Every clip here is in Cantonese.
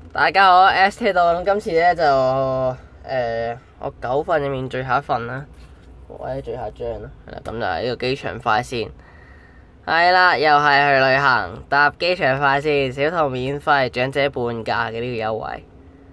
大家好，ST 到咁今次咧就我9份入面最後一份啦，或者最後一張啦，係啦，咁就係呢個機場快線，係啦，又係去旅行，搭機場快線，小童免費，長者半價嘅呢個優惠。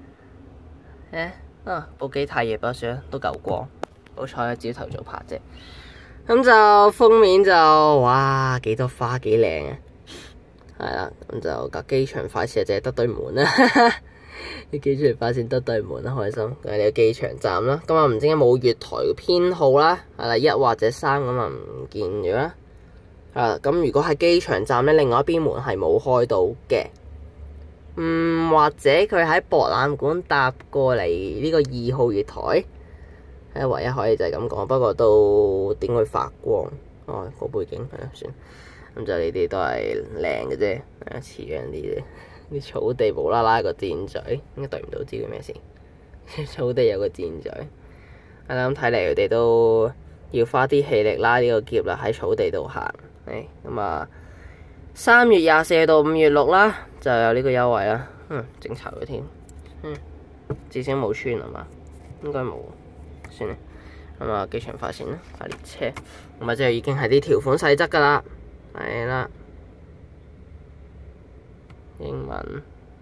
部機太夜，不算都夠光，好彩朝頭早拍啫。咁就封面就哇幾多花幾靚啊！係啦，咁就架機場快線淨係得對門啦，啲機場快線得對門啦，開心。咁係呢個機場站啦，今日唔知點解冇月台嘅編號啦，係啦1或者3咁啊唔見咗啦。咁如果喺機場站咧，另外一邊門係冇開到嘅，或者佢喺博覽館搭過嚟呢個2號月台，係唯一可以就係咁講。不過都點會發光？個背景係啦，算。咁就呢啲都係靚嘅啫，似樣啲啫。啲草地無啦啦個箭嘴，應該對唔到知佢咩事。草地有個箭嘴，係啦。咁睇嚟佢哋都要花啲氣力拉呢個喼啦，喺草地度行。咁啊，3月24到5月6啦，就有呢個優惠啦。整臭咗添，至少冇穿啊嘛，應該冇，算啦。咁啊，機場快線啦，快列車，咁啊即係已經係啲條款細則噶啦。係啦，英文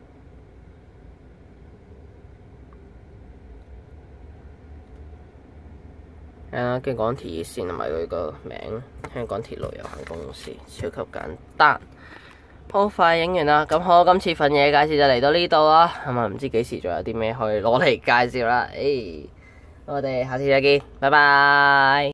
係啦，跟港鐵熱線同埋佢個名，香港鐵路有限公司，超級簡單，好快影完啦。咁好，今次份嘢介紹就嚟到呢度啦。咁啊，唔知幾時仲有啲咩可以攞嚟介紹啦。我哋下次再見，拜拜。